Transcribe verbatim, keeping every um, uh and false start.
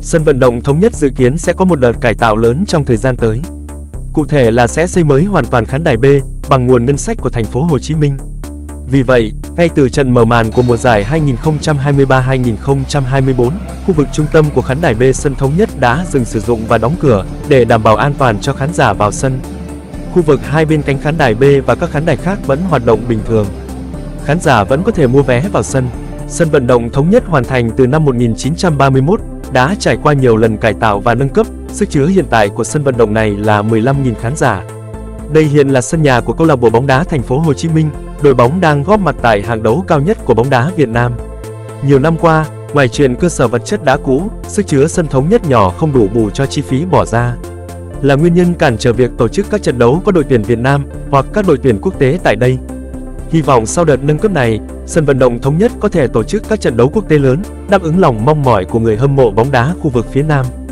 Sân vận động Thống Nhất dự kiến sẽ có một đợt cải tạo lớn trong thời gian tới. Cụ thể là sẽ xây mới hoàn toàn khán đài B bằng nguồn ngân sách của thành phố Hồ Chí Minh. Vì vậy, ngay từ trận mở màn của mùa giải hai nghìn không trăm hai mươi ba hai nghìn không trăm hai mươi tư, khu vực trung tâm của khán đài B sân Thống Nhất đã dừng sử dụng và đóng cửa để đảm bảo an toàn cho khán giả vào sân. Khu vực hai bên cánh khán đài B và các khán đài khác vẫn hoạt động bình thường. Khán giả vẫn có thể mua vé vào sân. Sân vận động Thống Nhất hoàn thành từ năm một nghìn chín trăm ba mươi mốt, đã trải qua nhiều lần cải tạo và nâng cấp. Sức chứa hiện tại của sân vận động này là mười lăm nghìn khán giả. Đây hiện là sân nhà của câu lạc bộ bóng đá thành phố Hồ Chí Minh, đội bóng đang góp mặt tại hạng đấu cao nhất của bóng đá Việt Nam. Nhiều năm qua, ngoài chuyện cơ sở vật chất đã cũ, sức chứa sân Thống Nhất nhỏ không đủ bù cho chi phí bỏ ra, là nguyên nhân cản trở việc tổ chức các trận đấu có đội tuyển Việt Nam hoặc các đội tuyển quốc tế tại đây. Hy vọng sau đợt nâng cấp này, sân vận động Thống Nhất có thể tổ chức các trận đấu quốc tế lớn, đáp ứng lòng mong mỏi của người hâm mộ bóng đá khu vực phía Nam.